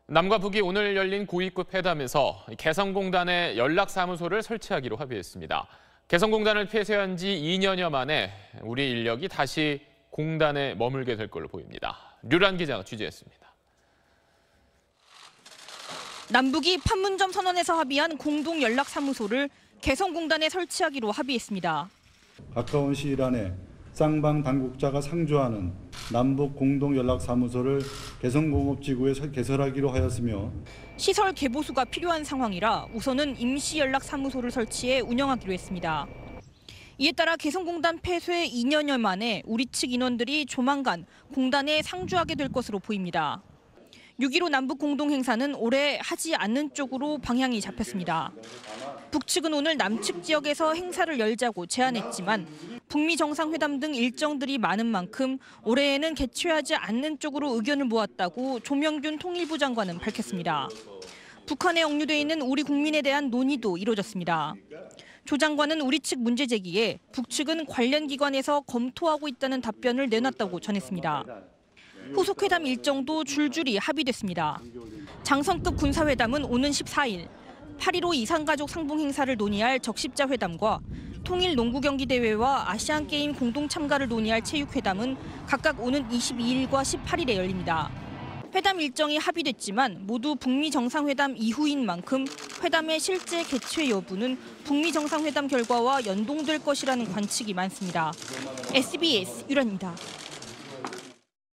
남과 북이 오늘 열린 고위급 회담에서 개성공단에 연락사무소를 설치하기로 합의했습니다. 개성공단을 폐쇄한 지 2년여 만에 우리 인력이 다시 공단에 머물게 될 걸로 보입니다. 류란 기자가 취재했습니다. 남북이 판문점 선언에서 합의한 공동 연락사무소를 개성공단에 설치하기로 합의했습니다. 가까운 시일 안에 쌍방 당국자가 상주하는 남북 공동연락사무소를 개성공업지구에 개설하기로 하였으며 시설 개보수가 필요한 상황이라 우선은 임시연락사무소를 설치해 운영하기로 했습니다. 이에 따라 개성공단 폐쇄 2년여 만에 우리 측 인원들이 조만간 공단에 상주하게 될 것으로 보입니다. 6.15 남북 공동행사는 올해 하지 않는 쪽으로 방향이 잡혔습니다. 북측은 오늘 남측 지역에서 행사를 열자고 제안했지만 북미 정상회담 등 일정들이 많은 만큼 올해에는 개최하지 않는 쪽으로 의견을 모았다고 조명균 통일부 장관은 밝혔습니다. 북한에 억류돼 있는 우리 국민에 대한 논의도 이뤄졌습니다. 조 장관은 우리 측 문제 제기에 북측은 관련 기관에서 검토하고 있다는 답변을 내놨다고 전했습니다. 후속 회담 일정도 줄줄이 합의됐습니다. 장성급 군사회담은 오는 14일, 8.15 이산가족 상봉 행사를 논의할 적십자 회담과 통일 농구 경기 대회와 아시안게임 공동 참가를 논의할 체육회담은 각각 오는 22일과 18일에 열립니다. 회담 일정이 합의됐지만 모두 북미 정상회담 이후인 만큼 회담의 실제 개최 여부는 북미 정상회담 결과와 연동될 것이라는 관측이 많습니다. SBS 유란입니다.